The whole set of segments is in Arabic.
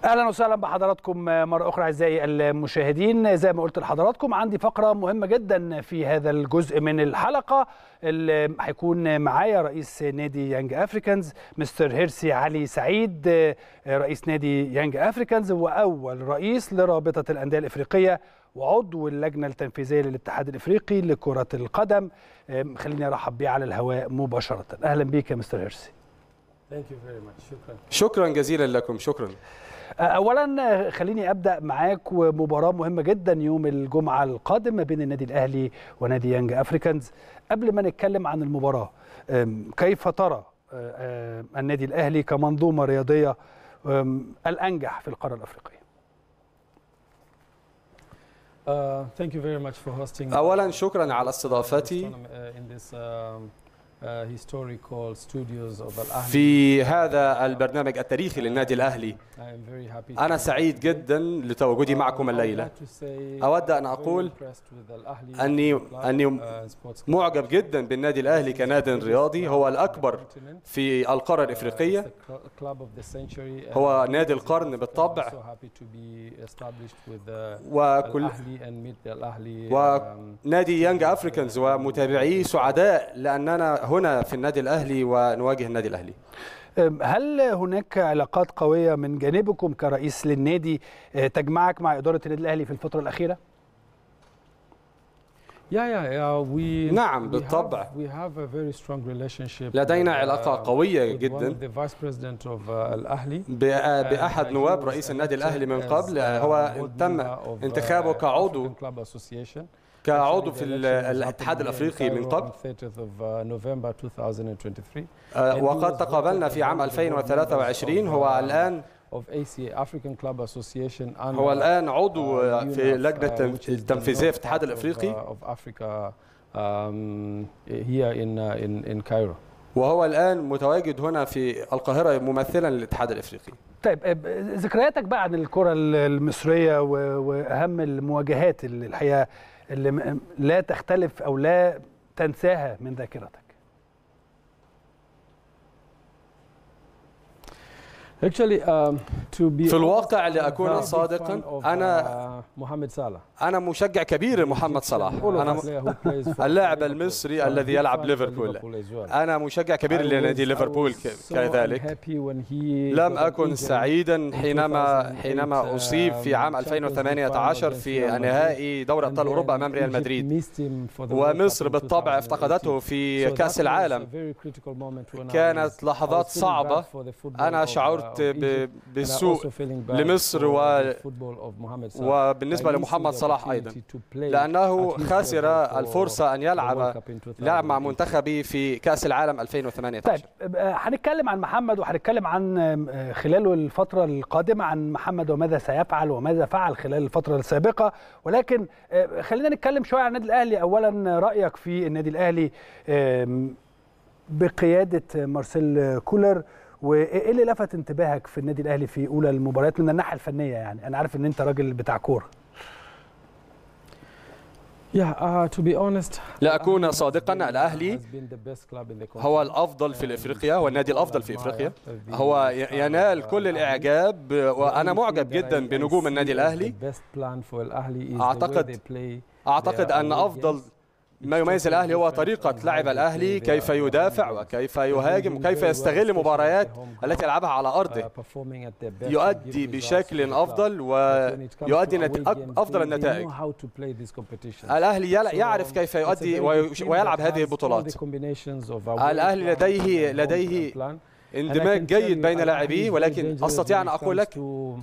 اهلا وسهلا بحضراتكم مره اخرى اعزائي المشاهدين. زي ما قلت لحضراتكم عندي فقره مهمه جدا في هذا الجزء من الحلقه اللي هيكون معايا رئيس نادي يانج افريكانز مستر هيرسي علي سعيد، رئيس نادي يانج افريكانز واول رئيس لرابطه الانديه الافريقيه وعضو اللجنه التنفيذيه للاتحاد الافريقي لكره القدم. خليني ارحب بيه على الهواء مباشره. اهلا بيك يا مستر هيرسي. شكرا جزيلا لكم. شكرا. اولا خليني ابدا معاك ومباراه مهمه جدا يوم الجمعه القادم ما بين النادي الاهلي ونادي يانج افريكانز. قبل ما نتكلم عن المباراه، كيف ترى النادي الاهلي كمنظومه رياضيه الانجح في القاره الافريقيه؟ اولا شكرا على استضافتي في هذا البرنامج التاريخي للنادي الأهلي. أنا سعيد جدا لتواجدي معكم الليلة. أود أن أقول أني معجب جدا بالنادي الأهلي كنادي رياضي، هو الأكبر في القارة الإفريقية، هو نادي القرن بالطبع، ونادي يانج أفريكانز ومتابعيه سعداء لأننا هنا في النادي الأهلي ونواجه النادي الأهلي. هل هناك علاقات قوية من جانبكم كرئيس للنادي تجمعك مع إدارة النادي الأهلي في الفترة الأخيرة؟ نعم بالطبع، لدينا علاقة قوية جدا بأحد نواب رئيس النادي الأهلي من قبل. هو تم انتخابه كعضو في الاتحاد الافريقي من قبل، وقد تقابلنا في عام 2023. هو الآن عضو في لجنة التنفيذية في الاتحاد الافريقي، وهو الآن متواجد هنا في القاهرة ممثلا للاتحاد الافريقي. طيب، ذكرياتك بقى عن الكرة المصرية واهم المواجهات اللي الحقيقة اللي لا تختلف أو لا تنساها من ذاكرتك. في الواقع لأكون صادقا، أنا مشجع كبير لمحمد صلاح، أنا اللاعب المصري الذي يلعب ليفربول. أنا مشجع كبير لنادي ليفربول كذلك. لم أكن سعيدا حينما أصيب في عام 2018 في نهائي دوري أبطال أوروبا أمام ريال مدريد، ومصر بالطبع افتقدته في كأس العالم. كانت لحظات صعبة، أنا شعرت بالسوء لمصر وبالنسبة لمحمد صلاح أيضا، لأنه خسر الفرصة أن يلعب مع منتخبي في كأس العالم 2018. طيب، هنتكلم عن محمد وهنتكلم عن خلاله الفترة القادمة عن محمد وماذا سيفعل وماذا فعل خلال الفترة السابقة، ولكن خلينا نتكلم شوية عن النادي الأهلي. أولا رأيك في النادي الأهلي بقيادة مارسيل كولر، وايه اللي لفت انتباهك في النادي الاهلي في اولى المباريات من الناحيه الفنيه؟ يعني انا عارف ان انت راجل بتاع كوره. لأكون صادقا، الأهلي هو الأفضل في إفريقيا، هو النادي الأفضل في إفريقيا، هو ينال كل الإعجاب، وأنا معجب جدا بنجوم النادي الأهلي. أعتقد أن أفضل ما يميز الأهلي هو طريقة لعب الأهلي، كيف يدافع وكيف يهاجم وكيف يستغل مباريات التي يلعبها على أرضه، يؤدي بشكل أفضل ويؤدي أفضل النتائج. الأهلي يعرف كيف يؤدي ويلعب هذه البطولات. الأهلي لديه اندماج جيد بين لاعبيه، ولكن أستطيع أن أقول لك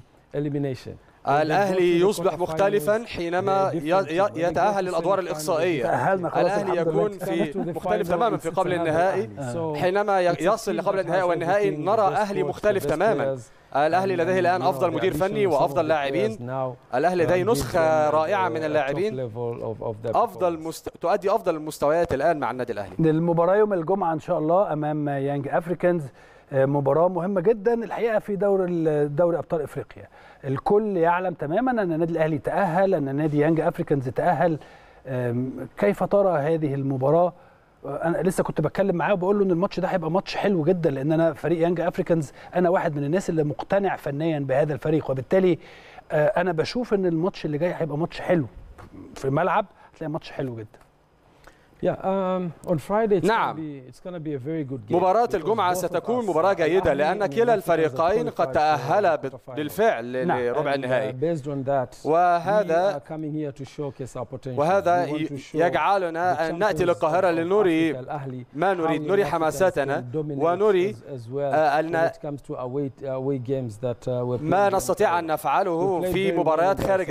الأهلي يصبح مختلفا حينما يتأهل للأدوار الإقصائية. الأهلي يكون مختلف تماما في قبل النهائي، حينما يصل لقبل النهائي والنهائي نرى أهلي مختلف تماما. الأهلي لديه الآن أفضل مدير فني وأفضل لاعبين، الأهلي لديه نسخة رائعة من اللاعبين، تؤدي أفضل المستويات الآن مع النادي الأهلي. المباراة يوم الجمعة إن شاء الله أمام يانج أفريكانز، مباراة مهمة جدا الحقيقة في دوري أبطال إفريقيا. الكل يعلم تماما أن النادي الأهلي تأهل، أن نادي يانج أفريكانز تأهل. كيف ترى هذه المباراة انا لسه كنت بتكلم معاه وبقول له ان الماتش ده هيبقى ماتش حلو جدا، لان انا فريق يانج افريكانز انا واحد من الناس اللي مقتنع فنيا بهذا الفريق، وبالتالي انا بشوف ان الماتش اللي جاي هيبقى ماتش حلو في الملعب، هتلاقي ماتش حلو جدا. on Friday نعم، مباراة الجمعة ستكون مباراة جيدة لأن كلا الفريقين قد تأهلا بالفعل لربع النهائي، وهذا يجعلنا أن نأتي للقاهرة لنري ما نريد، نري حماستنا ونري ما نستطيع أن نفعله في مباريات خارج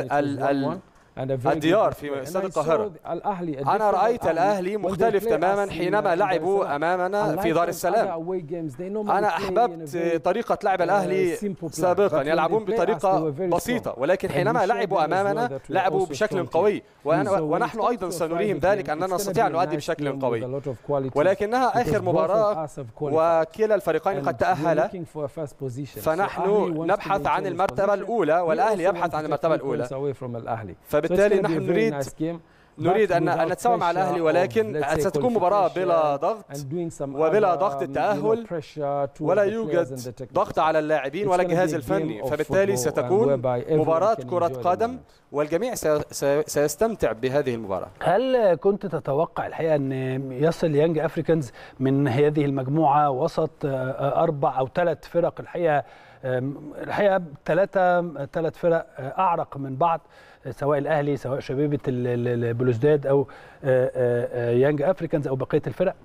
الديار في استاد القاهرة. أنا رأيت الأهلي مختلف تماما حينما لعبوا أمامنا في دار السلام. أنا أحببت طريقة لعب الأهلي سابقا، يلعبون بطريقة بسيطة، ولكن حينما لعبوا أمامنا لعبوا بشكل قوي، ونحن أيضا سنريهم ذلك أننا نستطيع أن نؤدي بشكل قوي، ولكنها آخر مباراة وكلا الفريقين قد تأهلا، فنحن نبحث عن المرتبة الأولى والأهلي يبحث عن المرتبة الأولى، فبالتالي نحن نريد أن نتساوى مع الأهلي، ولكن ستكون مباراة بلا ضغط وبلا ضغط التأهل، ولا يوجد ضغط على اللاعبين ولا الجهاز الفني، فبالتالي ستكون مباراة كرة قدم والجميع سيستمتع بهذه المباراة. هل كنت تتوقع الحقيقة أن يصل يانج أفريكانز من هذه المجموعة وسط 4 أو 3 فرق الحقيقة ثلاث فرق أعرق من بعض، سواء الأهلي سواء شبيبة البلوزداد أو يانج أفريكانز أو بقية الفرق؟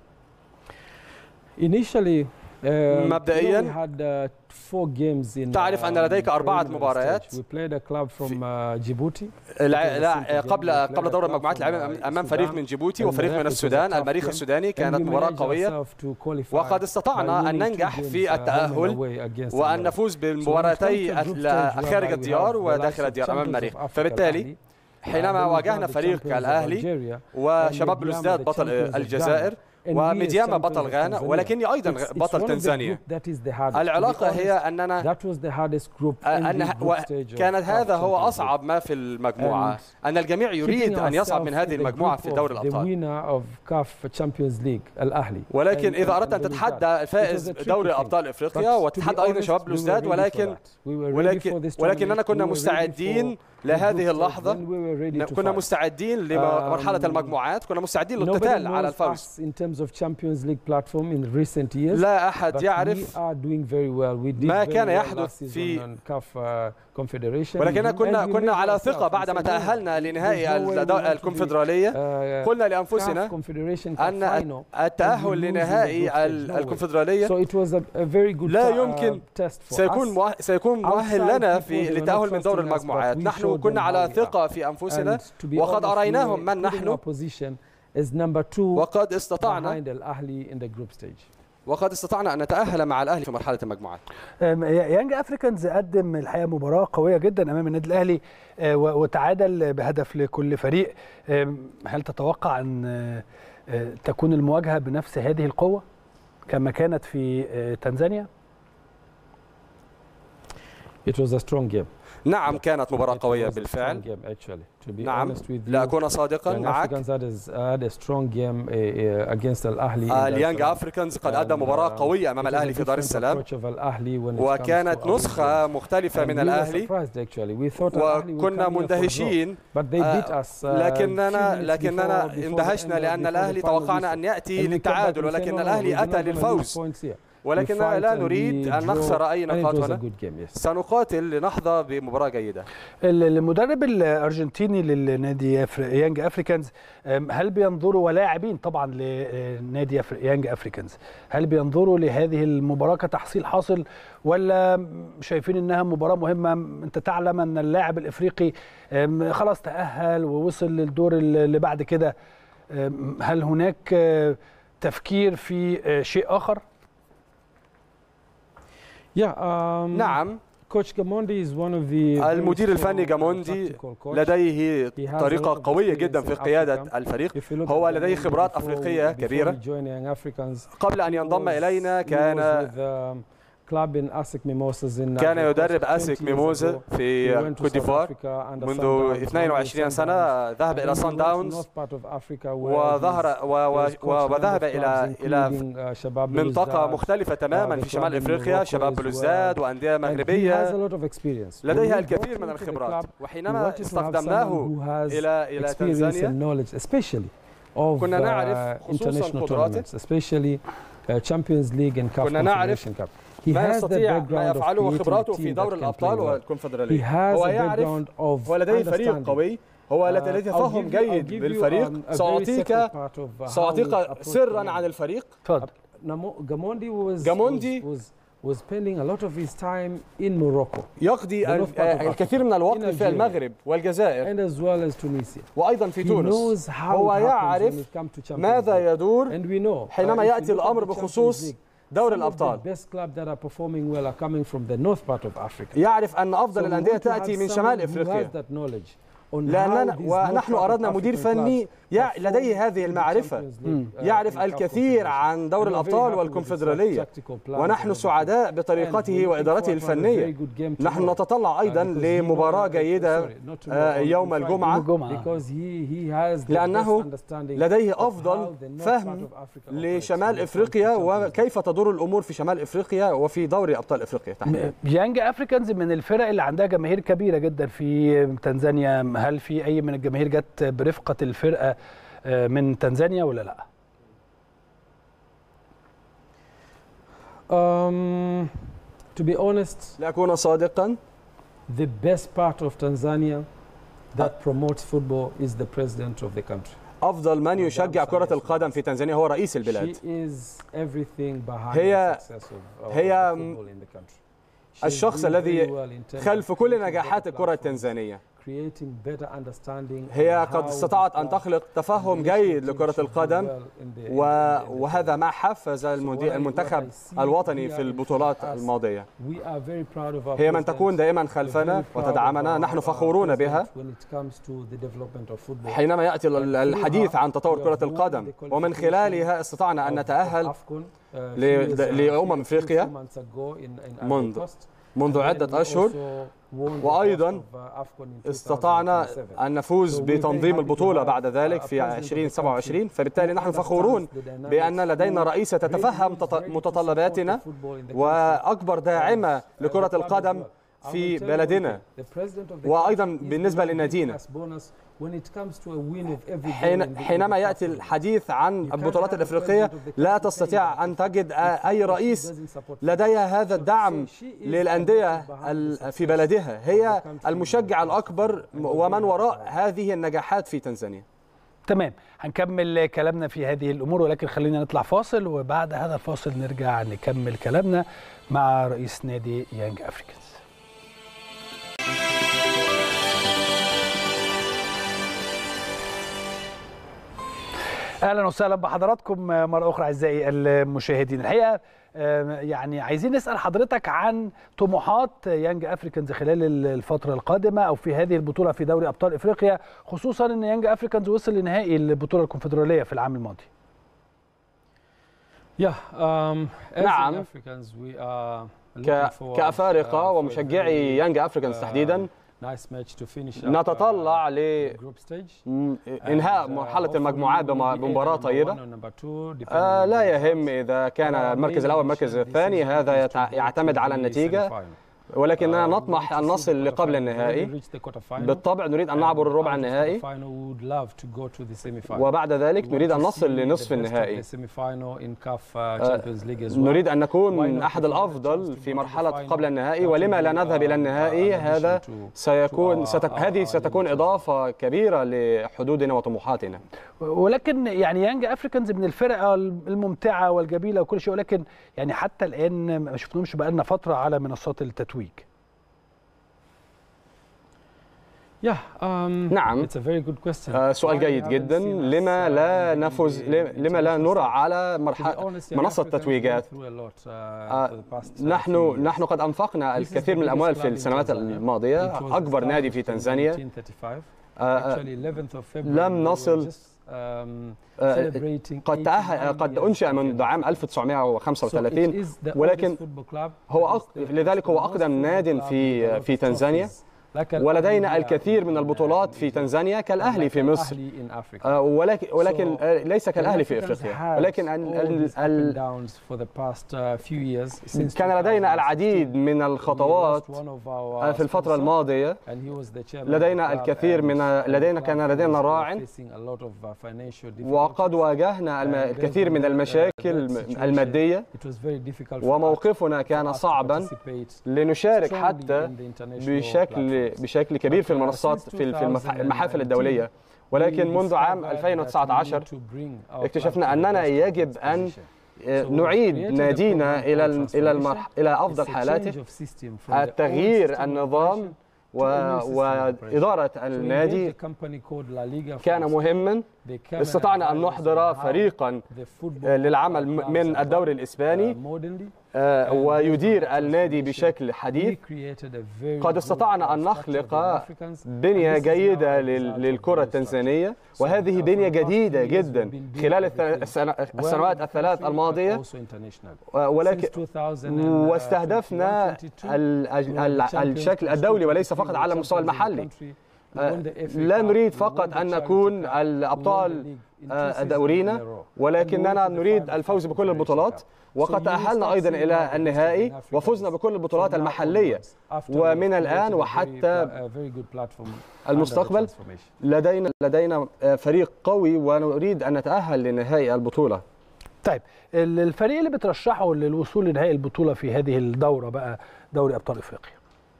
مبدئيا تعرف أن لديك 4 مباريات قبل دور المجموعات لعبنا أمام فريق من جيبوتي وفريق من السودان، المريخ السوداني، كانت مباراة قوية، وقد استطعنا أن ننجح في التأهل وأن نفوز بالمباراتي خارج الديار وداخل الديار أمام المريخ. فبالتالي حينما واجهنا فريق كالأهلي وشباب بلوزداد بطل الجزائر وميدياما بطل غانا ولكني أيضا بطل تنزانيا، العلاقة هي أننا كانت هذا هو أصعب ما في المجموعة، أن الجميع يريد أن يصعد من هذه المجموعة في دوري الأبطال، ولكن إذا أردت أن تتحدى فائز دوري أبطال إفريقيا وتتحدى أيضا شباب بلوزداد، ولكننا كنا مستعدين لهذه اللحظة، كنا مستعدين لمرحلة المجموعات، كنا مستعدين للقتال على الفوز. لا أحد يعرف ما كان يحدث في ولكن كنا على ثقة بعدما تأهلنا لنهائي الكونفدرالية، قلنا لأنفسنا أن التأهل لنهائي الكونفدرالية لا يمكن سيكون مؤهل لنا للتأهل من دور المجموعات. نحن كنا على ثقة في أنفسنا وقد أريناهم من نحن، وقد استطعنا أن نتأهل مع الأهلي في مرحلة المجموعات. يانج أفريكانز قدم الحقيقة مباراة قوية جدا أمام النادي الأهلي وتعادل بهدف لكل فريق. هل تتوقع أن تكون المواجهة بنفس هذه القوة كما كانت في تنزانيا؟ It was a strong game. نعم كانت مباراة قوية بالفعل. نعم لأكون صادقا معك، اليانج أفريكانز قد أدى مباراة قوية أمام الأهلي في دار السلام، وكانت نسخة مختلفة من الأهلي وكنا مندهشين، لكننا اندهشنا لأن الأهلي توقعنا أن يأتي للتعادل، ولكن الأهلي أتى للفوز، ولكننا لا نريد أن نخسر أي نقاط هنا، سنقاتل لنحظى بمباراة جيدة. المدرب الأرجنتيني للنادي يانج أفريكانز، هل بينظروا ولاعبين طبعا لنادي يانج أفريكانز، هل بينظروا لهذه المباراة كتحصيل حاصل ولا شايفين أنها مباراة مهمة؟ أنت تعلم أن اللاعب الإفريقي خلاص تأهل ووصل للدور اللي بعد كده، هل هناك تفكير في شيء آخر؟ نعم، المدير الفني جاموندي لديه طريقة قوية جدا في قيادة الفريق، هو لديه خبرات أفريقية كبيرة. قبل أن ينضم إلينا كان كان يدرب أسيك ميموزا في كوت ديفوار منذ 22 سنة. ذهب إلى صن داونز وذهب إلى منطقة مختلفة تماما في شمال إفريقيا، شباب بلوزداد وأندية مغربية. لديها الكثير من الخبرات، وحينما استخدمناه إلى تنزانيا كنا نعرف خصوصا قدراته، كنا نعرف ما يستطيع ما يفعله وخبراته في دور الأبطال والكونفدرالية. هو يعرف ولديه فريق قوي، هو لديه تفهم جيد بالفريق. سأعطيك سرا عن الفريق. تفضل. جاموندي يقضي الكثير من الوقت في المغرب والجزائر وأيضا في تونس. هو يعرف ماذا يدور حينما يأتي الأمر بخصوص دور الأبطال. يعرف أن أفضل الأندية تأتي من شمال إفريقيا، ونحن أردنا مدير فني لديه هذه المعرفة، يعرف الكثير عن دور الأبطال والكونفدرالية، ونحن سعداء بطريقته وإدارته الفنية. نحن نتطلع أيضا لمباراة جيدة يوم الجمعة، لأنه لديه أفضل فهم لشمال إفريقيا وكيف تدور الأمور في شمال إفريقيا وفي دوري أبطال إفريقيا تحديدا. يانج أفريكانز من الفرق اللي عندها جماهير كبيرة جدا في تنزانيا. هل في أي من الجماهير جت برفقة الفرقة من تنزانيا ولا لا؟ To be honest, لأكون صادقا، the best part of Tanzania that promotes football is the president of the country. أفضل من يشجع كرة القدم في تنزانيا هو رئيس البلاد. هي الشخص الذي خلف كل نجاحات الكرة التنزانية. هي قد استطاعت أن تخلق تفهم جيد لكرة القدم، وهذا ما حفز المنتخب الوطني في البطولات الماضية. هي من تكون دائما خلفنا وتدعمنا، نحن فخورون بها حينما يأتي الحديث عن تطور كرة القدم، ومن خلالها استطعنا أن نتأهل لأمم أفريقيا منذ عدة أشهر، وأيضا استطعنا أن نفوز بتنظيم البطولة بعد ذلك في 2027. فبالتالي نحن فخورون بأن لدينا رئيسة تتفهم متطلباتنا وأكبر داعمة لكرة القدم في بلدنا، وأيضا بالنسبة لنادينا. حينما يأتي الحديث عن البطولات الأفريقية لا تستطيع أن تجد أي رئيس لديها هذا الدعم للأندية في بلدها. هي المشجع الأكبر ومن وراء هذه النجاحات في تنزانيا. تمام، هنكمل كلامنا في هذه الأمور، ولكن خلينا نطلع فاصل، وبعد هذا الفاصل نرجع نكمل كلامنا مع رئيس نادي يانج أفريكانز. اهلا وسهلا بحضراتكم مره اخرى اعزائي المشاهدين. الحقيقه يعني عايزين نسال حضرتك عن طموحات يانج افريكانز خلال الفتره القادمه او في هذه البطوله في دوري ابطال افريقيا، خصوصا ان يانج افريكانز وصل لنهائي البطوله الكونفدراليه في العام الماضي. نعم، كأفارقة ومشجعي يانج أفريكانز تحديدا نتطلع لإنهاء مرحلة المجموعات بمباراة طيبة. لا يهم إذا كان المركز الأول المركز الثاني، هذا يعتمد على النتيجة، ولكننا نطمح أن نصل لقبل النهائي. بالطبع نريد أن نعبر الربع النهائي، وبعد ذلك نريد أن نصل لنصف النهائي. نريد أن نكون من أحد الأفضل في مرحلة قبل النهائي، ولما لا نذهب إلى النهائي؟ هذا هذه ستكون إضافة كبيرة لحدودنا وطموحاتنا. ولكن يعني يانج أفريكانز من الفرقة الممتعة والجميلة وكل شيء، ولكن يعني حتى الآن ما شفناهمش بقالنا فترة على منصات التتويج. نعم، سؤال جيد جدا. لما لا نفوز، لما لا نرى على منصة التتويجات؟ نحن قد أنفقنا الكثير من الأموال في السنوات الماضية. أكبر نادي في تنزانيا لم نصل قد أنشأ منذ عام 1935 ولكن لذلك هو أقدم ناد في تنزانيا، ولدينا الكثير من البطولات في تنزانيا كالأهلي في مصر، ولكن ليس كالأهلي في إفريقيا. ولكن كان لدينا العديد من الخطوات في الفترة الماضية. كان لدينا راع، وقد واجهنا الكثير من المشاكل المادية، وموقفنا كان صعبا لنشارك حتى بشكل كبير في المنصات في المحافل الدولية. ولكن منذ عام 2019 اكتشفنا أننا يجب أن نعيد نادينا إلى أفضل حالاته. التغيير النظام وإدارة النادي كان مهما. استطعنا أن نحضر فريقا للعمل من الدوري الإسباني ويدير النادي بشكل حديث. قد استطعنا أن نخلق بنية جيدة للكرة التنزانية، وهذه بنية جديدة جدا خلال السنوات الثلاث الماضية. واستهدفنا الشكل الدولي وليس فقط على المستوى المحلي. لا نريد فقط أن نكون الأبطال دورينا، ولكننا نريد الفوز بكل البطولات. وقد تأهلنا أيضا إلى النهائي وفزنا بكل البطولات المحلية. ومن الآن وحتى المستقبل لدينا فريق قوي ونريد أن نتأهل لنهائي البطولة. طيب، الفريق اللي بترشحه للوصول لنهائي البطولة في هذه الدورة بقى دوري أبطال إفريقيا؟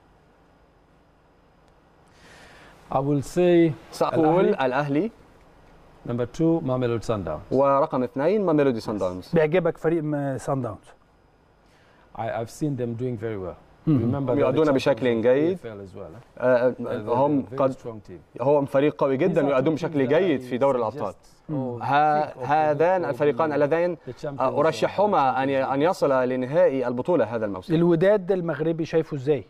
سأقول الأهلي. Number 2 Mamelodi Sundowns. ورقم 2 ماميلودي سان داونز. بيعجبك فريق سان داونز؟ I've seen them doing very well. يؤدون بشكل جيد. هم فريق قوي جدا ويؤدون بشكل جيد في دوري الأبطال. هذان الفريقان اللذين أرشحهما أن يصلا لنهائي البطولة هذا الموسم. الوداد المغربي شايفه ازاي؟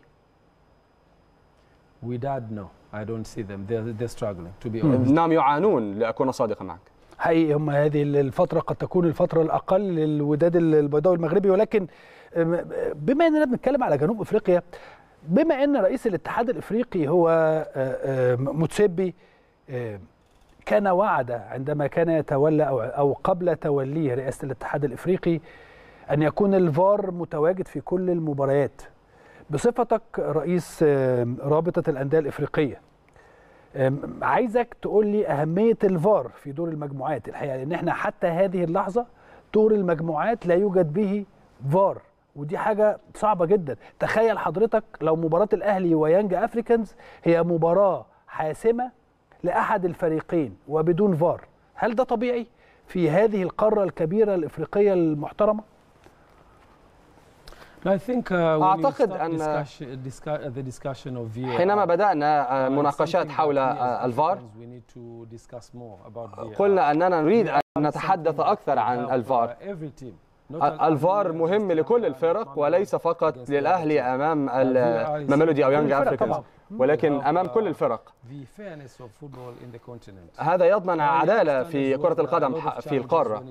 وداد no. I don't see them. They're struggling to be honest. نعم، يعانون لأكون صادقا معك. حقيقي هم هذه الفترة قد تكون الفترة الأقل للوداد البيضاوي المغربي. ولكن بما أننا بنتكلم على جنوب أفريقيا، بما أن رئيس الاتحاد الإفريقي هو موتسيبي، كان وعد عندما كان يتولى أو قبل توليه رئاسة الاتحاد الإفريقي أن يكون الفار متواجد في كل المباريات. بصفتك رئيس رابطة الأندية الإفريقية، عايزك تقول لي أهمية الفار في دور المجموعات. الحقيقة لأن احنا حتى هذه اللحظة دور المجموعات لا يوجد به فار، ودي حاجة صعبة جدا. تخيل حضرتك لو مباراة الأهلي ويانج أفريكانز هي مباراة حاسمة لأحد الفريقين وبدون فار، هل ده طبيعي في هذه القارة الكبيرة الإفريقية المحترمة؟ أعتقد أن حينما بدأنا مناقشات حول الفار قلنا أننا نريد أن نتحدث أكثر عن الفار. الفار مهم لكل الفرق وليس فقط للأهلي أمام ماميلودي أو يانج أفريكانز، ولكن أمام كل الفرق. هذا يضمن عدالة في كرة القدم في القارة.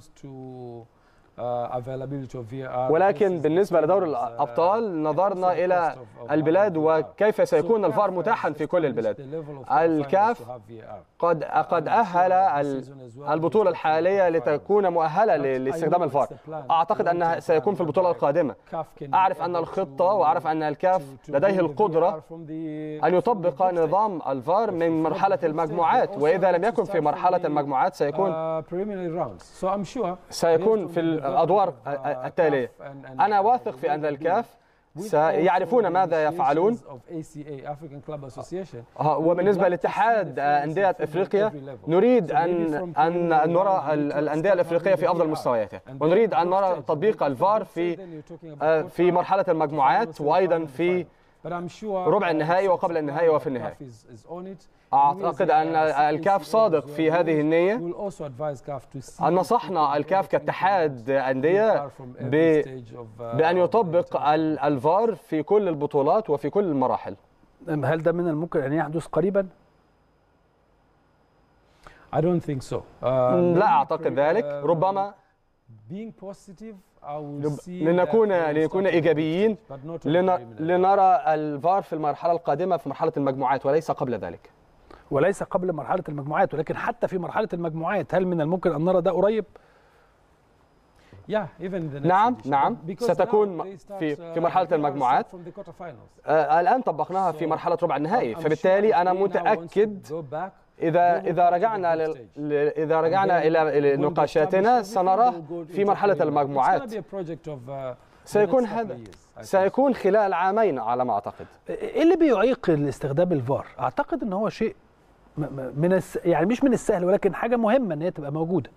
ولكن بالنسبة لدور الأبطال نظرنا إلى البلاد وكيف سيكون الفار متاحا في كل البلاد. الكاف قد أهل البطولة الحالية لتكون مؤهلة لاستخدام الفار. أعتقد أنها سيكون في البطولة القادمة. أعرف أن الخطة وأعرف أن الكاف لديه القدرة أن يطبق نظام الفار من مرحلة المجموعات، وإذا لم يكن في مرحلة المجموعات سيكون في الأدوار التالية. أنا واثق في أن الكاف سيعرفون ماذا يفعلون. وبالنسبة لاتحاد أندية إفريقيا نريد أن نرى الأندية الإفريقية في أفضل مستوياتها، ونريد أن نرى تطبيق الفار في مرحلة المجموعات وأيضا في ربع النهائي وقبل النهائي وفي النهائي. أعتقد أن الكاف صادق في هذه النية. أن نصحنا الكاف كاتحاد أندية بأن يطبق الفار في كل البطولات وفي كل المراحل. هل ده من الممكن أن يحدث قريبا؟ I don't think so. لا أعتقد ذلك. ربما لنكون إيجابيين لنرى الفار في المرحلة القادمة في مرحلة المجموعات وليس قبل ذلك. وليس قبل مرحلة المجموعات، ولكن حتى في مرحلة المجموعات هل من الممكن أن نرى ده قريب؟ نعم ستكون في مرحلة المجموعات. الآن طبقناها في مرحلة ربع النهائي، فبالتالي أنا متأكد إذا رجعنا إلى نقاشاتنا سنراه في مرحلة المجموعات. سيكون خلال عامين على ما أعتقد. إيه اللي بيعيق استخدام الفار؟ أعتقد أن هو شيء يعني مش من السهل، ولكن حاجة مهمة أن هي تبقى موجودة.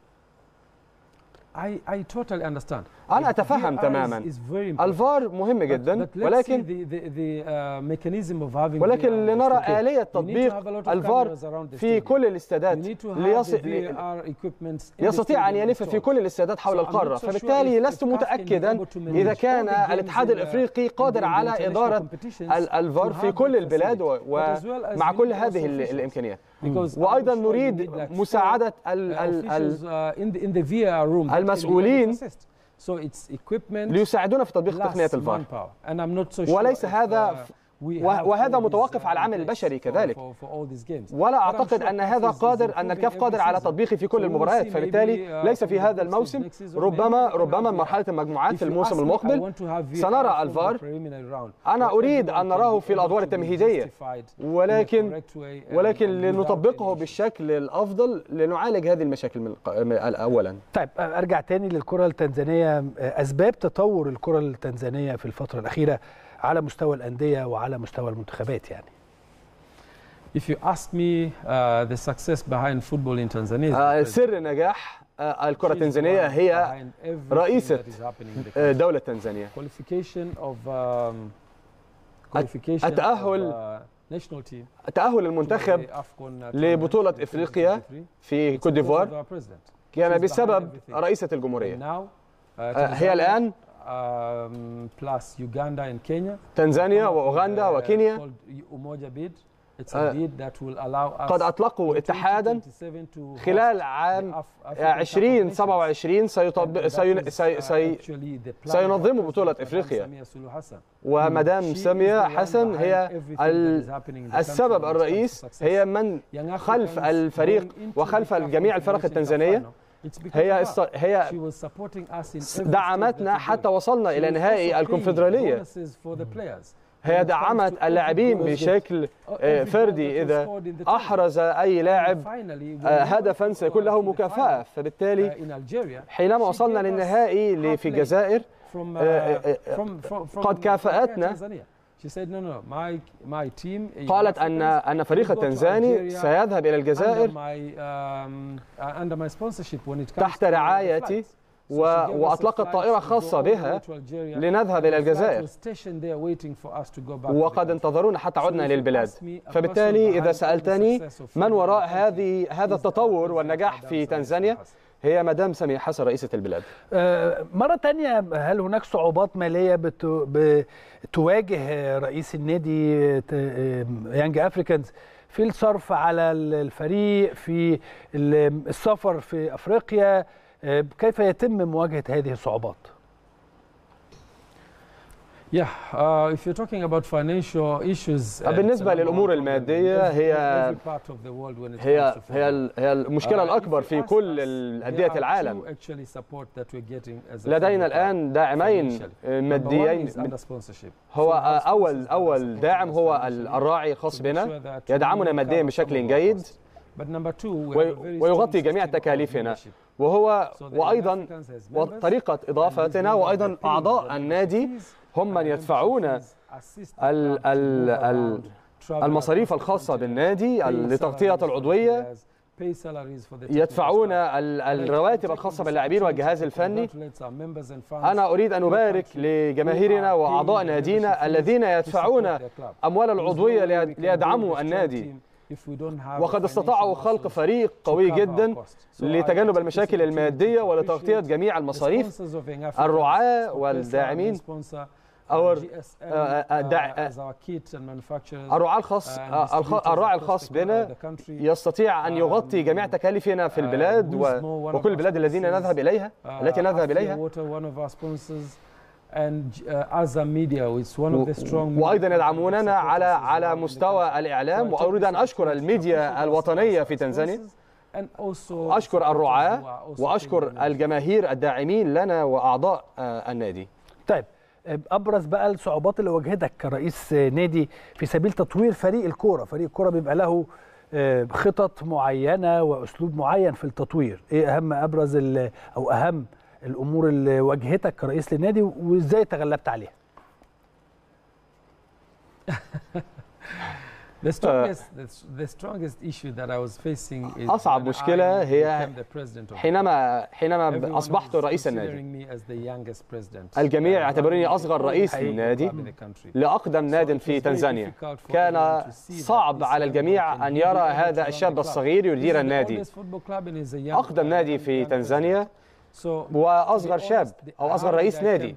I totally understand. أنا أتفهم تماما. الفار مهم جدا، ولكن لنرى آلية تطبيق الفار في كل الاستادات يستطيع أن يلف في كل الاستادات حول القارة. فبالتالي لست متأكدا إذا كان الاتحاد الإفريقي قادر على إدارة الفار في كل البلاد ومع كل هذه الإمكانيات. وأيضا نريد مساعدة المسؤولين ليساعدونا في تطبيق تقنية الفار، وليس هذا وهذا متوقف على العامل البشري كذلك. ولا أعتقد أن هذا قادر، أن الكاف قادر على تطبيقه في كل المباريات، فبالتالي ليس في هذا الموسم. ربما مرحلة المجموعات في الموسم المقبل سنرى الفار. أنا أريد أن نراه في الأدوار التمهيدية، ولكن لنطبقه بالشكل الأفضل لنعالج هذه المشاكل أولا. طيب أرجع تاني للكرة التنزانية. أسباب تطور الكرة التنزانية في الفترة الأخيرة على مستوى الأندية وعلى مستوى المنتخبات يعني. If you ask me the success behind football in Tanzania, سر نجاح الكرة التنزانية هي رئيسة دولة تنزانيا. التأهل المنتخب لبطولة إفريقيا في كوت ديفوار كان بسبب رئيسة الجمهورية. هي الآن تنزانيا وأوغندا وكينيا قد أطلقوا اتحادا خلال عام 2027 سينظموا بطولة إفريقيا، ومدام سامية حسن هي السبب الرئيس، هي من خلف الفريق وخلف جميع الفرق التنزانية. هي دعمتنا حتى وصلنا إلى نهائي الكونفدرالية. هي دعمت اللاعبين بشكل فردي. إذا أحرز أي لاعب هدفا سيكون له مكافأة. فبالتالي حينما وصلنا للنهائي في الجزائر قد كافأتنا. قالت أن فريق التنزاني سيذهب إلى الجزائر تحت رعايتي، وأطلقت طائرة خاصة بها لنذهب إلى الجزائر، وقد انتظرونا حتى عدنا للبلاد. فبالتالي إذا سألتني من وراء هذا التطور والنجاح في تنزانيا، هي مدام سامية حسن رئيسة البلاد. مرة تانية، هل هناك صعوبات مالية بتواجه رئيس النادي يانج أفريكانز في الصرف على الفريق، في السفر في أفريقيا؟ كيف يتم مواجهة هذه الصعوبات؟ بالنسبة للأمور المادية هي المشكلة الأكبر في كل أندية العالم. لدينا الآن داعمين ماديين. هو أول داعم هو الراعي الخاص بنا، يدعمنا ماديا بشكل جيد ويغطي جميع تكاليفنا، وأيضا وطريقة إضافتنا، وأيضا أعضاء النادي هم من يدفعون المصاريف الخاصة بالنادي لتغطية العضوية، يدفعون الرواتب الخاصة باللاعبين والجهاز الفني. أنا أريد أن أبارك لجماهيرنا وأعضاء نادينا الذين يدفعون أموال العضوية ليدعموا النادي، وقد استطاعوا خلق فريق قوي جدا لتجنب المشاكل المادية ولتغطية جميع المصاريف. الرعاة والداعمين الراعي الخاص بنا يستطيع أن يغطي جميع تكاليفنا في البلاد وكل البلاد التي نذهب إليها وأيضا يدعموننا على مستوى الإعلام. وأريد أن أشكر الميديا الوطنية في تنزانيا، أشكر الرعاة وأشكر الجماهير الداعمين لنا وأعضاء النادي. طيب، أبرز بقى الصعوبات اللي واجهتك كرئيس نادي في سبيل تطوير فريق الكورة. فريق الكورة بيبقى له خطط معينة وأسلوب معين في التطوير. إيه أبرز أو أهم الأمور اللي واجهتك كرئيس للنادي وإزاي تغلبت عليها؟ أصعب مشكلة هي حينما أصبحت رئيس النادي. الجميع يعتبرني أصغر رئيس للنادي لأقدم ناد في تنزانيا. كان صعب على الجميع أن يرى هذا الشاب الصغير يدير النادي، أقدم نادي في تنزانيا وأصغر شاب أو أصغر رئيس نادي.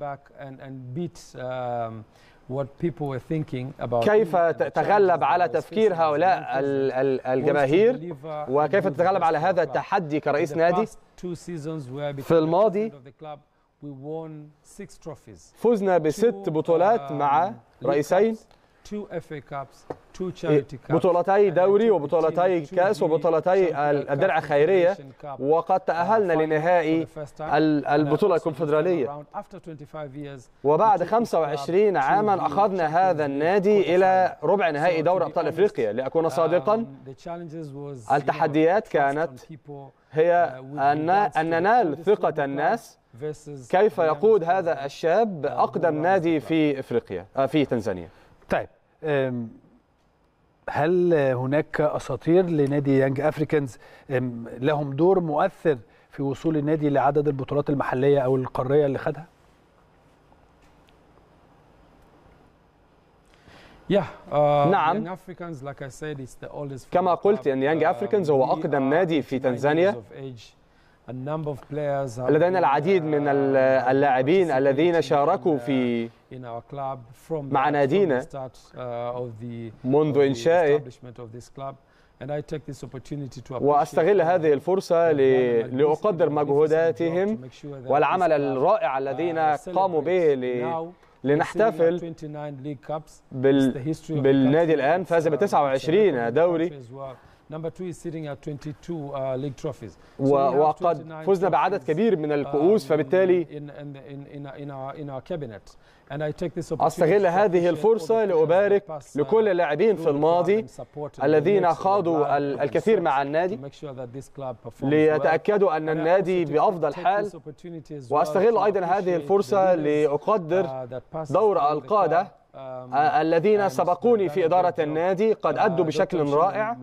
كيف تتغلب على تفكير هؤلاء الجماهير وكيف تتغلب على هذا التحدي كرئيس نادي؟ في الماضي فزنا ب6 بطولات مع رئيسين، بطولتي دوري وبطولتي كاس وبطولتي الدرع الخيرية، وقد تأهلنا لنهائي البطولة الكونفدرالية. وبعد 25 عاما أخذنا هذا النادي إلى ربع نهائي دوري أبطال إفريقيا. لأكون صادقا، التحديات كانت هي أن ننال ثقة الناس. كيف يقود هذا الشاب أقدم نادي في إفريقيا في تنزانيا؟ طيب، هل هناك أساطير لنادي يانج أفريكانز لهم دور مؤثر في وصول النادي لعدد البطولات المحلية أو القارية اللي خدها؟ نعم، كما قلت أن يانج أفريكانز هو أقدم نادي في تنزانيا. لدينا العديد من اللاعبين الذين شاركوا مع نادينا منذ إنشائه، وأستغل هذه الفرصة لأقدر مجهوداتهم والعمل الرائع الذين قاموا به لنحتفل بالنادي. الآن فاز ب29 دوري، وقد فزنا بعدد كبير من الكؤوس. فبالتالي أستغل هذه الفرصة لأبارك لكل اللاعبين في الماضي الذين خاضوا الكثير مع النادي ليتأكدوا أن النادي بأفضل حال. وأستغل أيضا هذه الفرصة لأقدر دور القادة الذين سبقوني في إدارة النادي، قد أدوا بشكل رائع.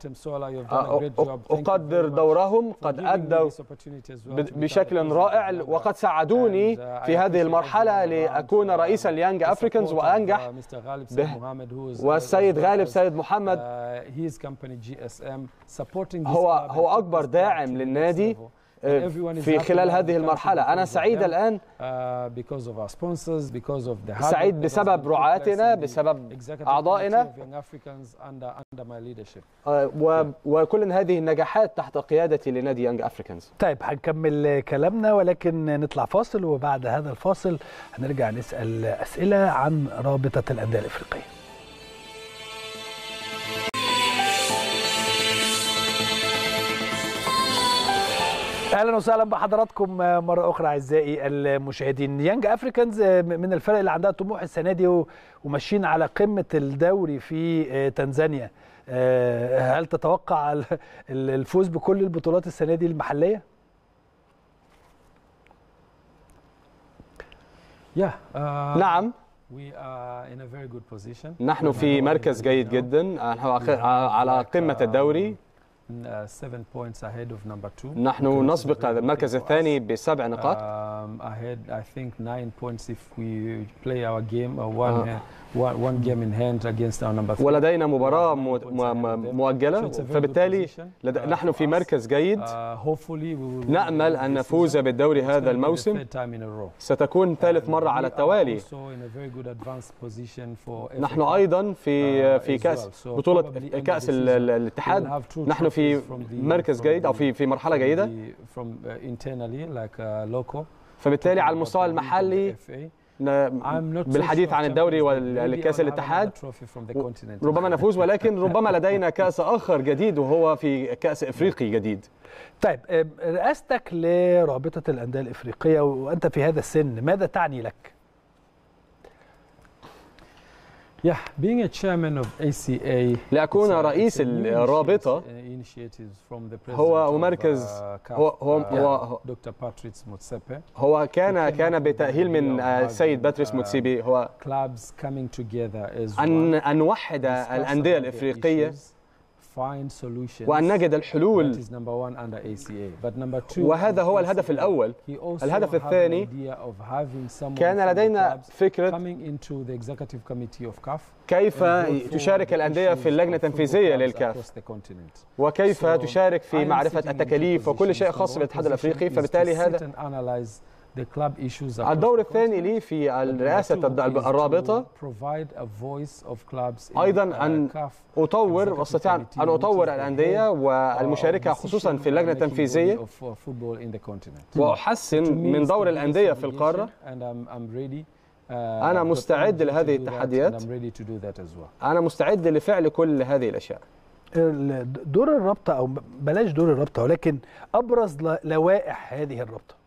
أقدر دورهم، قد أدوا بشكل رائع وقد ساعدوني في هذه المرحلة لأكون رئيسا ليانج أفريكانز وأنجح والسيد غالب سيد محمد هو أكبر داعم للنادي في خلال هذه المرحلة. أنا سعيد الآن، سعيد بسبب رعاتنا، بسبب أعضائنا، وكل هذه النجاحات تحت قيادتي لنادي يانج أفريكانز. طيب، هنكمل كلامنا ولكن نطلع فاصل، وبعد هذا الفاصل هنرجع نسأل أسئلة عن رابطة الأندية الإفريقية. اهلا وسهلا بحضراتكم مره اخرى اعزائي المشاهدين. يانج افريكانز من الفرق اللي عندها طموح السنه دي وماشيين على قمه الدوري في تنزانيا. هل تتوقع الفوز بكل البطولات السنه دي المحليه؟ نعم، نحن في مركز جيد جدا، على قمه الدوري. 7 points ahead of number 2. نحن نسبق المركز الثاني ب7 نقاط. Ahead, I think 9 points if we play our game, one game in hand against our number 3. ولدينا مباراة مؤجلة، فبالتالي نحن في مركز جيد. نأمل أن نفوز بالدوري هذا الموسم، ستكون ثالث مرة على التوالي. نحن أيضا في كأس بطولة كأس الاتحاد، نحن في مركز جيد أو في مرحلة جيدة. فبالتالي على المستوى المحلي بالحديث عن الدوري والكأس الاتحاد ربما نفوز، ولكن ربما لدينا كأس آخر جديد وهو في كأس إفريقي جديد. طيب، رئاستك لرابطة الأندية الإفريقية وأنت في هذا السن ماذا تعني لك؟ being a chairman of ACA لأكون رئيس الرابطة هو مركز هو كان بتأهيل من السيد باتريس موتسيبي، هو أن نوحد الأندية الإفريقية وأن نجد الحلول، وهذا هو الهدف الأول. الهدف الثاني كان لدينا فكرة كيف تشارك الأندية في اللجنة التنفيذية للكاف، وكيف تشارك في معرفة التكاليف وكل شيء خاص بالاتحاد الأفريقي. فبالتالي هذا الدور الثاني لي في رئاسة الرابطة، أيضا أن أستطيع أن أطور الأندية والمشاركة خصوصا في اللجنة التنفيذية، وأحسن من دور الأندية في القارة. أنا مستعد لهذه التحديات، أنا مستعد لفعل كل هذه الأشياء. دور الرابطة، أو بلاش دور الرابطة، ولكن أبرز لوائح هذه الرابطة.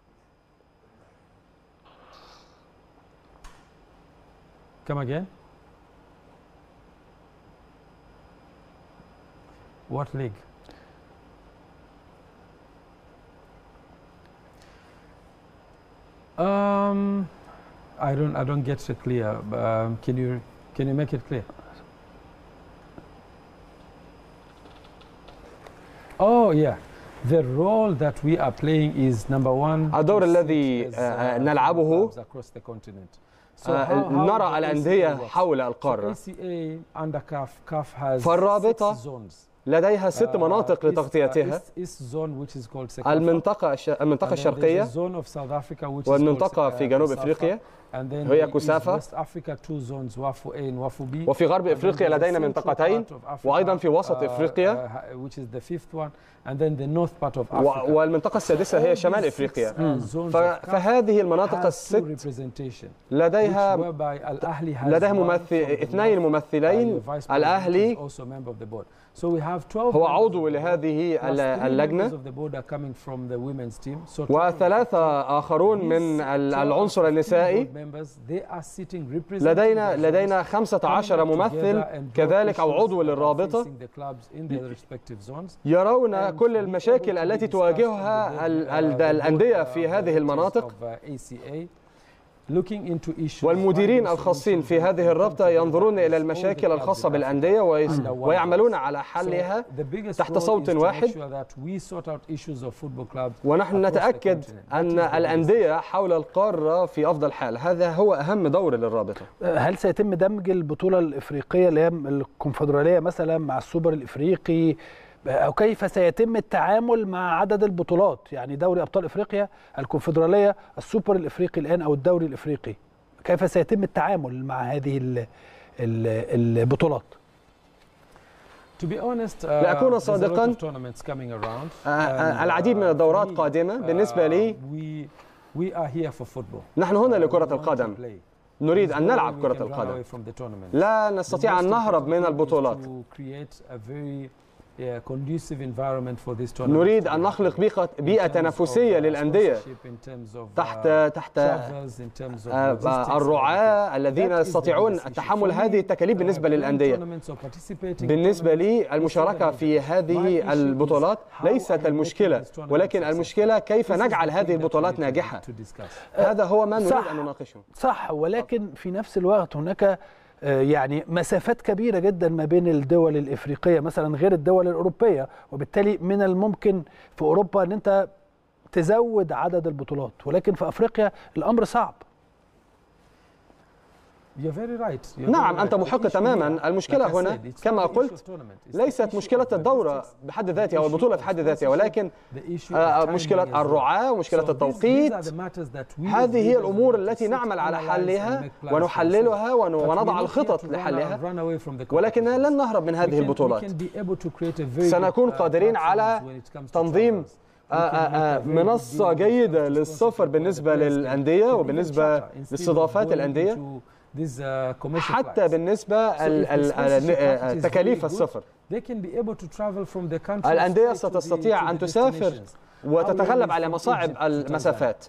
Come again? What league? I don't get it clear. Can you make it clear? Oh yeah. The role that we are playing is number one. الدور الذي نلعبه نرى الأندية حول القارة. فالرابطة لديها 6 مناطق لتغطيتها: المنطقة الشرقية، والمنطقة في جنوب إفريقيا هي كوسافا، وفي غرب إفريقيا لدينا منطقتين، وأيضا في وسط إفريقيا، والمنطقة السادسة هي شمال إفريقيا. فهذه المناطق الست لديها 2 ممثلين. الأهلي هو عضو لهذه اللجنة، و3 آخرون من العنصر النسائي. لدينا 15 ممثل كذلك أو عضو للرابطة، يرون كل المشاكل التي تواجهها الأندية في هذه المناطق، والمديرين الخاصين في هذه الرابطة ينظرون إلى المشاكل الخاصة بالأندية ويعملون على حلها تحت صوت واحد. ونحن نتأكد أن الأندية حول القارة في أفضل حال. هذا هو أهم دور للرابطة. هل سيتم دمج البطولة الإفريقية اللي هي الكونفدرالية مثلا مع السوبر الإفريقي، أو كيف سيتم التعامل مع عدد البطولات؟ يعني دوري أبطال إفريقيا، الكونفدرالية، السوبر الإفريقي الآن أو الدوري الإفريقي، كيف سيتم التعامل مع هذه البطولات؟ لأكون صادقا، العديد من الدورات قادمة. بالنسبة لي نحن هنا لكرة القدم، نريد أن نلعب كرة القدم، لا نستطيع أن نهرب من البطولات. نريد أن نخلق بيئة تنافسية للأندية تحت الرعاة الذين يستطيعون تحمل هذه التكاليف. بالنسبة للأندية، بالنسبة لي المشاركة في هذه البطولات ليست المشكلة، ولكن المشكلة كيف نجعل هذه البطولات ناجحة. هذا هو ما نريد أن نناقشه. صح، ولكن في نفس الوقت هناك يعني مسافات كبيرة جدا ما بين الدول الإفريقية مثلا غير الدول الأوروبية، وبالتالي من الممكن في أوروبا أن أنت تزود عدد البطولات، ولكن في أفريقيا الأمر صعب. نعم، أنت محق تماما. المشكلة هنا كما قلت ليست مشكلة الدورة بحد ذاتها أو البطولة في حد ذاتها، ولكن مشكلة الرعاة ومشكلة التوقيت. هذه هي الأمور التي نعمل على حلها ونحللها ونضع الخطط لحلها، ولكننا لن نهرب من هذه البطولات. سنكون قادرين على تنظيم منصة جيدة للسفر بالنسبة للأندية وبالنسبة لاستضافات الأندية، حتى بالنسبة تكاليف السفر. الأندية ستستطيع أن تسافر وتتغلب على مصاعب المسافات.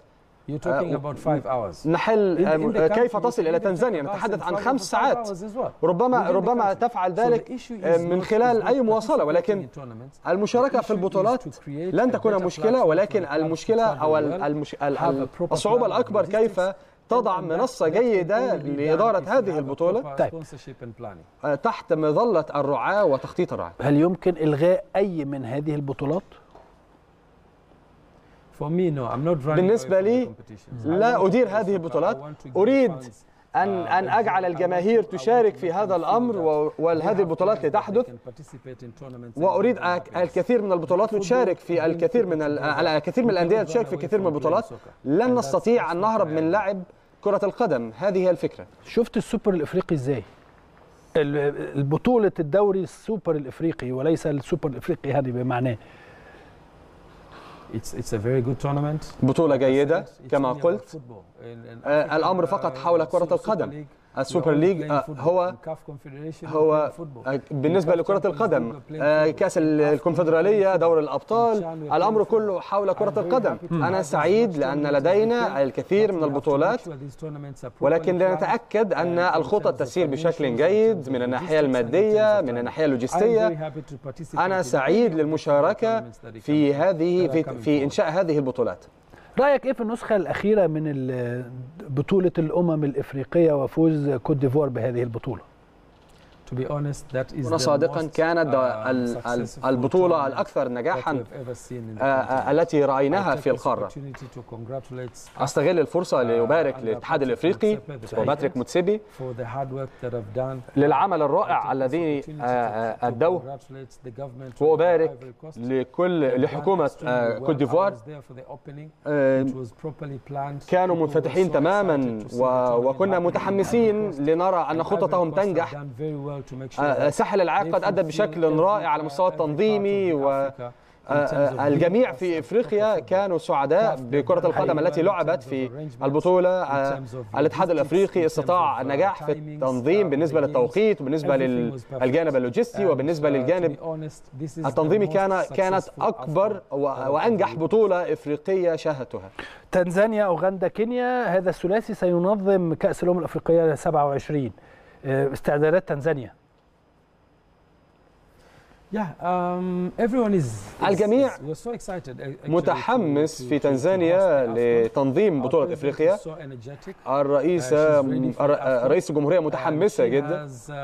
نحل كيف تصل إلى تنزانيا، نتحدث عن 5 ساعات، ربما تفعل ذلك من خلال أي مواصلة، ولكن المشاركة في البطولات لن تكون مشكلة، ولكن المشكلة أو الصعوبة الأكبر كيف تضع منصة جيدة لإدارة هذه البطولة تحت مظلة الرعاة وتخطيط الرعاة. هل يمكن إلغاء أي من هذه البطولات؟ بالنسبة لي لا أدير هذه البطولات، أريد أن أجعل الجماهير تشارك في هذا الأمر وهذه البطولات لتحدث، وأريد الكثير من البطولات تشارك في الكثير من الأندية تشارك في الكثير من البطولات. لن نستطيع أن نهرب من لعب كرة القدم، هذه هي الفكرة. شفت السوبر الإفريقي إزاي؟ البطولة الدوري السوبر الإفريقي وليس السوبر الإفريقي هذه بمعناه. بطولة جيدة كما قلت. الأمر فقط حول كرة القدم. السوبر ليج هو بالنسبة لكرة القدم كأس الكونفدرالية، دور الأبطال، الأمر كله حول كرة القدم. أنا سعيد لأن لدينا الكثير من البطولات، ولكن لنتأكد أن الخطط تسير بشكل جيد من الناحية المادية، من الناحية اللوجستية. أنا سعيد للمشاركة في إنشاء هذه البطولات. رأيك إيه في النسخة الأخيرة من بطولة الأمم الإفريقية وفوز كوت ديفوار بهذه البطولة؟ كنا صادقا، كانت البطولة الأكثر نجاحا التي رأيناها في القارة. أستغل الفرصة لأبارك للاتحاد الإفريقي وباتريك موتسيبي للعمل الرائع الذي أدوه، وأبارك لحكومة كوت ديفوار. كانوا منفتحين تماما وكنا متحمسين لنرى أن خططهم تنجح. ساحل العاج قد أدى بشكل رائع على المستوى التنظيمي، والجميع في إفريقيا كانوا سعداء بكرة القدم التي لعبت في البطولة. الاتحاد الأفريقي استطاع النجاح في التنظيم بالنسبة للتوقيت وبالنسبة للجانب اللوجستي وبالنسبة للجانب التنظيمي. كانت أكبر وأنجح بطولة إفريقية شاهدتها. تنزانيا، أوغندا، كينيا، هذا الثلاثي سينظم كأس الأمم الأفريقية 27. استعدادات تنزانيا. الجميع متحمس في تنزانيا لتنظيم بطولة إفريقيا. رئيس الجمهورية متحمسة جدا،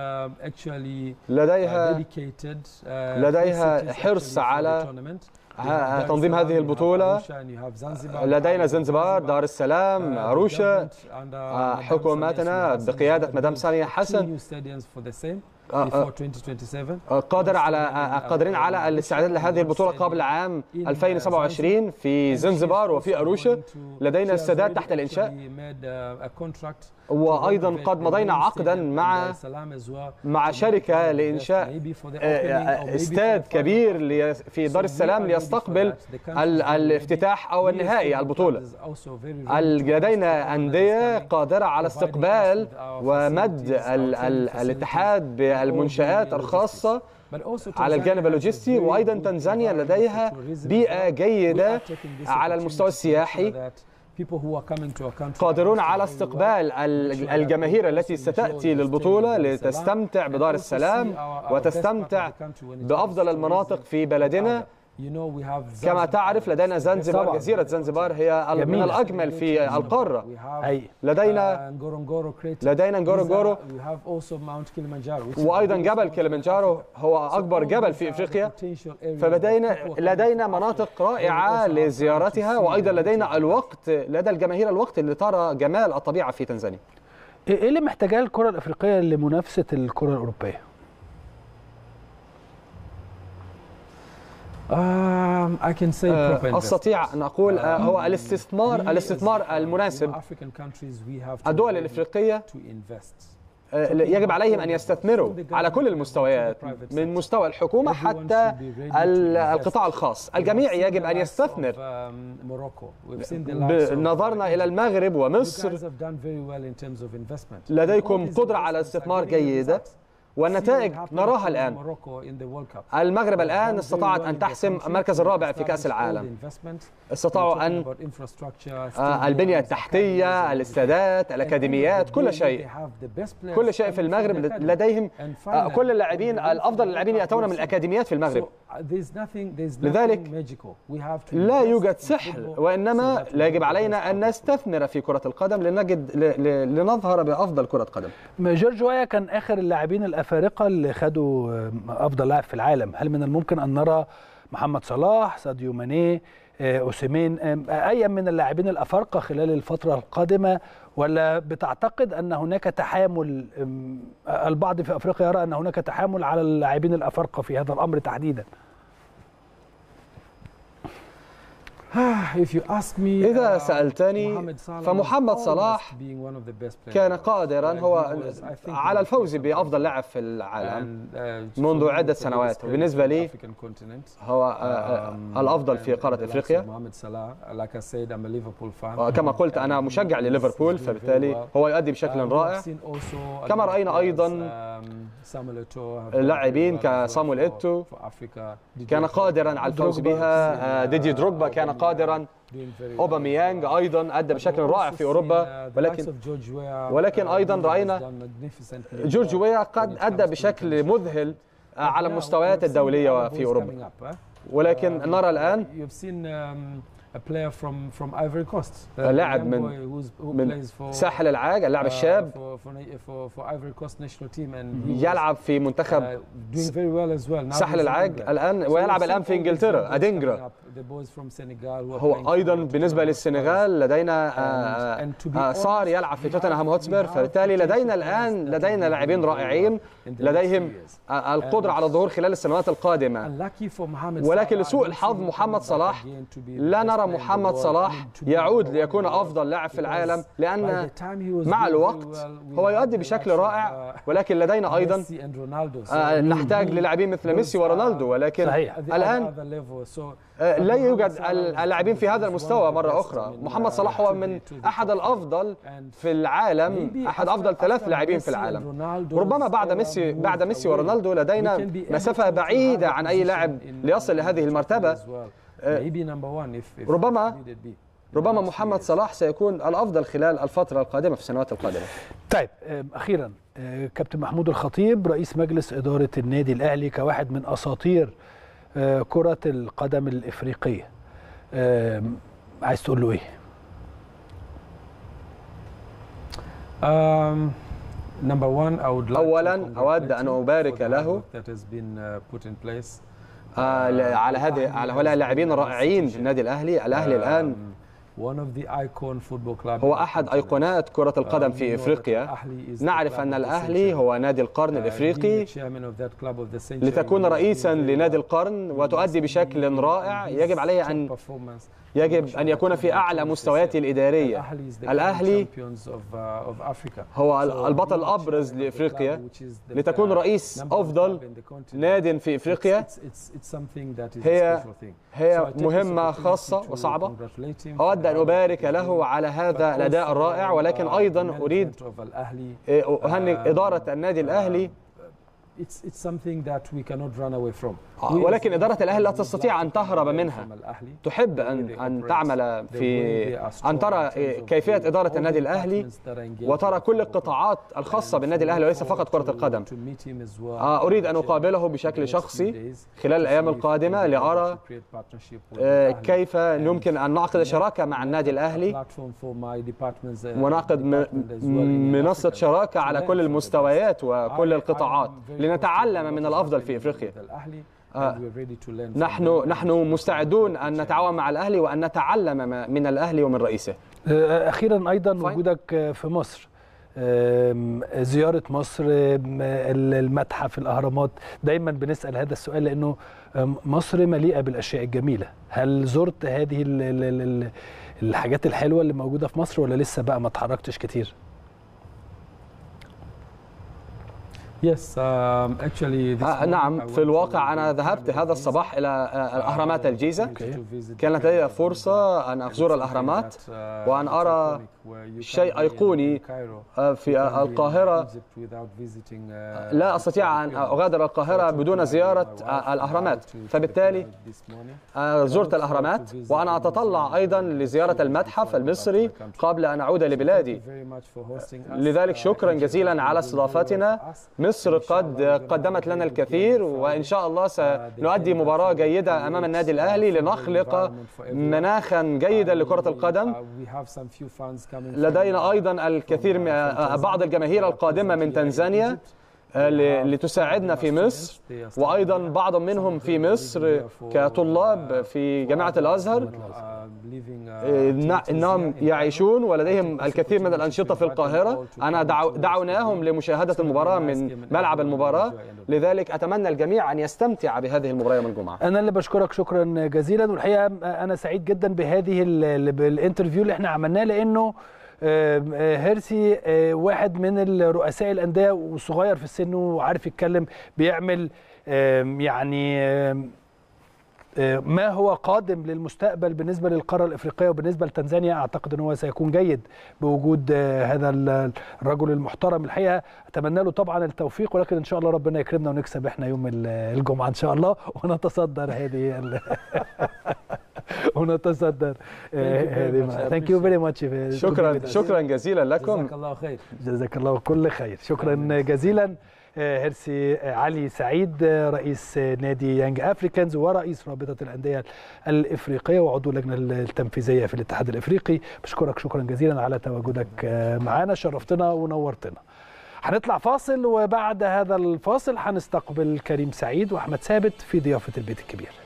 لديها حرص على تنظيم هذه البطولة. لدينا زنزبار، دار السلام، أروشا. حكوماتنا بقيادة مدام سامية حسن قادرين على الاستعداد لهذه البطولة قبل عام 2027 في زنزبار وفي أروشا. لدينا السداد تحت الإنشاء، وأيضا قد مضينا عقدا مع شركة لإنشاء استاد كبير في دار السلام ليستقبل الافتتاح أو النهائي البطولة. لدينا أندية قادرة على استقبال ومد الاتحاد بالمنشآت الخاصة على الجانب اللوجستي. وأيضا تنزانيا لديها بيئة جيدة على المستوى السياحي، قادرون على استقبال الجماهير التي ستأتي للبطولة لتستمتع بدار السلام وتستمتع بأفضل المناطق في بلدنا. كما تعرف لدينا زنزبار، جزيرة زنزبار هي من الأجمل في القارة. لدينا نغورونغورو، وأيضا جبل كليمنجارو هو أكبر جبل في إفريقيا، فلدينا مناطق رائعة لزيارتها، وأيضا لدينا الوقت، لدى الجماهير الوقت اللي ترى جمال الطبيعة في تنزانيا. إيه اللي محتاجاه الكرة الأفريقية لمنافسة الكرة الأوروبية؟ أستطيع أن أقول هو الاستثمار المناسب. الدول الإفريقية يجب عليهم أن يستثمروا على كل المستويات، من مستوى الحكومة حتى القطاع الخاص. الجميع يجب أن يستثمر. نظرنا إلى المغرب ومصر، لديكم قدرة على الاستثمار جيدة، والنتائج نراها الآن. المغرب الآن استطاعت أن تحسم المركز الرابع في كأس العالم. استطاعوا أن البنية التحتية، الاستادات، الأكاديميات، كل شيء في المغرب لديهم كل اللاعبين، الأفضل اللاعبين يأتون من الأكاديميات في المغرب. لذلك لا يوجد سحر، وإنما يجب علينا أن نستثمر في كرة القدم لنظهر بأفضل كرة قدم. جورج ويا كان آخر اللاعبين الأفارقة اللي خدوا أفضل لاعب في العالم. هل من الممكن أن نرى محمد صلاح، ساديو ماني، أوسيمين، أي من اللاعبين الأفارقة خلال الفترة القادمة، ولا بتعتقد أن هناك تحامل؟ البعض في أفريقيا يرى أن هناك تحامل على اللاعبين الأفارقة في هذا الأمر تحديدا. إذا سألتني فمحمد صلاح كان قادرا هو على الفوز بأفضل لاعب في العالم منذ عدة سنوات. بالنسبة لي هو الأفضل في قارة إفريقيا. كما قلت أنا مشجع لليفربول، فبالتالي هو يؤدي بشكل رائع. كما رأينا أيضا لاعبين كصامويل إيتو كان قادرا على الفوز بها. ديدي دروغبا كان قادرا. أوباميانغ أيضا أدى بشكل رائع في أوروبا، ولكن أيضا رأينا جورج ويا قد أدى بشكل مذهل على المستويات الدولية في أوروبا. ولكن نرى الآن لاعب من ساحل العاج، اللاعب الشاب يلعب في منتخب ساحل العاج الآن، ويلعب الآن في إنجلترا، أدينجرا. هو أيضا بالنسبة للسنغال لدينا صار يلعب في توتنهام هوتسبير، فبالتالي لدينا لاعبين رائعين لديهم القدرة على الظهور خلال السنوات القادمة. ولكن لسوء الحظ محمد صلاح لا نرى محمد صلاح يعود ليكون أفضل لاعب في العالم، لأن مع الوقت هو يؤدي بشكل رائع، ولكن لدينا أيضا نحتاج للاعبين مثل ميسي ورونالدو. ولكن الآن لا يوجد اللاعبين في هذا المستوى مرة أخرى. محمد صلاح هو من أحد الأفضل في العالم، أحد أفضل 3 لاعبين في العالم. ربما بعد ميسي ورونالدو لدينا مسافة بعيدة عن أي لاعب ليصل لهذه المرتبة. ربما محمد صلاح سيكون الأفضل خلال الفترة القادمة في السنوات القادمة. طيب أخيرا كابتن محمود الخطيب رئيس مجلس إدارة النادي الأهلي كواحد من أساطير كرة القدم الإفريقية، عايز تقول له إيه؟ أولا أود أن أبارك له على هؤلاء اللاعبين الرائعين في النادي الأهلي. الأهلي الآن هو أحد أيقونات كرة القدم في إفريقيا. نعرف أن الأهلي هو نادي القرن الإفريقي. لتكون رئيسا لنادي القرن وتؤدي بشكل رائع يجب أن يكون في أعلى مستوياته الإدارية. الأهلي هو البطل الأبرز لإفريقيا. لتكون رئيس أفضل ناد في إفريقيا هي مهمة خاصة وصعبة. أود أن أبارك له على هذا الأداء الرائع، ولكن أيضا أريد أهنئ إدارة النادي الأهلي ولكن إدارة الأهلي لا تستطيع أن تهرب منها. تحب أن تعمل أن ترى كيفية إدارة النادي الأهلي وترى كل القطاعات الخاصة بالنادي الأهلي وليس فقط كرة القدم. أريد أن أقابله بشكل شخصي خلال الأيام القادمة لأرى كيف يمكن أن نعقد شراكة مع النادي الأهلي ونعقد منصة شراكة على كل المستويات وكل القطاعات لنتعلم من الأفضل في إفريقيا. نحن مستعدون أن نتعاون مع الأهلي وأن نتعلم من الأهلي ومن رئيسه. أخيرا أيضا وجودك في مصر، زيارة مصر، المتحف، الأهرامات، دايما بنسأل هذا السؤال لأنه مصر مليئة بالأشياء الجميلة. هل زرت هذه الحاجات الحلوة اللي موجودة في مصر ولا لسه بقى ما اتحركتش كتير؟ نعم، في الواقع أنا ذهبت هذا الصباح إلى أهرامات الجيزة. كانت لدي فرصة أن أزور الأهرامات وأن أرى شيء أيقوني في القاهرة. لا أستطيع أن أغادر القاهرة بدون زيارة الأهرامات، فبالتالي زرت الأهرامات وأنا أتطلع أيضا لزيارة المتحف المصري قبل أن أعود لبلادي. لذلك شكرا جزيلا على استضافتنا. مصر قد قدمت لنا الكثير وإن شاء الله سنؤدي مباراة جيدة أمام النادي الأهلي لنخلق مناخا جيدا لكرة القدم. لدينا أيضا الكثير بعض الجماهير القادمة من تنزانيا لتساعدنا في مصر، وأيضا بعض منهم في مصر كطلاب في جامعة الأزهر. إنهم يعيشون ولديهم الكثير من الأنشطة في القاهرة. أنا دعوناهم لمشاهدة المباراة من ملعب المباراة، لذلك أتمنى الجميع أن يستمتع بهذه المباراة يوم الجمعة. أنا اللي بشكرك شكرا جزيلا، والحقيقة أنا سعيد جدا بهذه الانترفيو اللي احنا عملناه، لأنه هيرسي واحد من رؤساء الأندية وصغير في السن وعارف يتكلم، بيعمل يعني ما هو قادم للمستقبل بالنسبة للقارة الإفريقية وبالنسبة لتنزانيا. أعتقد أنه سيكون جيد بوجود هذا الرجل المحترم. الحقيقة أتمنى له طبعا التوفيق، ولكن إن شاء الله ربنا يكرمنا ونكسب إحنا يوم الجمعة إن شاء الله ونتصدر هذه ونتصدر هذه. ثانك يو فيري ماتش. شكرا جزيلا لكم. جزاك الله خير. جزاك الله كل خير. شكرا جزيلا. هيرسي علي سعيد رئيس نادي يانج أفريكانز ورئيس رابطة الأندية الإفريقية وعضو اللجنة التنفيذية في الاتحاد الإفريقي. بشكرك شكرا جزيلا على تواجدك معنا، شرفتنا ونورتنا. هنطلع فاصل، وبعد هذا الفاصل هنستقبل كريم سعيد وأحمد ثابت في ضيافة البيت الكبير.